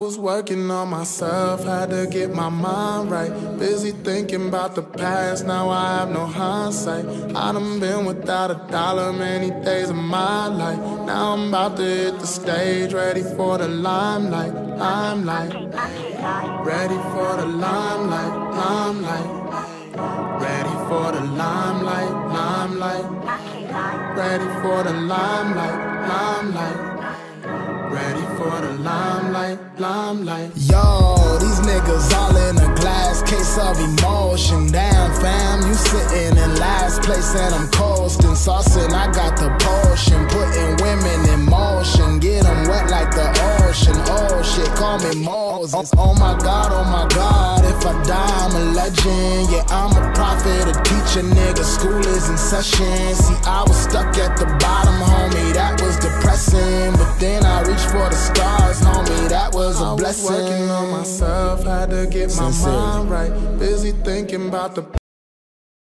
Was working on myself, had to get my mind right. Busy thinking about the past, now I have no hindsight. I done been without a dollar many days of my life. Now I'm about to hit the stage, ready for the limelight. Ready for the limelight, ready for the limelight, ready for the limelight, ready for the limelight. Yo, these niggas all in a glass case of emotion. Damn fam, you sitting in last place and I'm coasting. Saucing, I got the potion, putting women in motion. Get them wet like the ocean. Oh shit, call me Moses. Oh my God, if I die I'm a legend. Yeah, I'm a prophet, a teacher, nigga. School is in session. See, I was stuck at the bottom, homie, that was depressing. But then I reached for the stars, homie, that was a blessing. I was working on myself, had to get my mind right. Busy thinking about the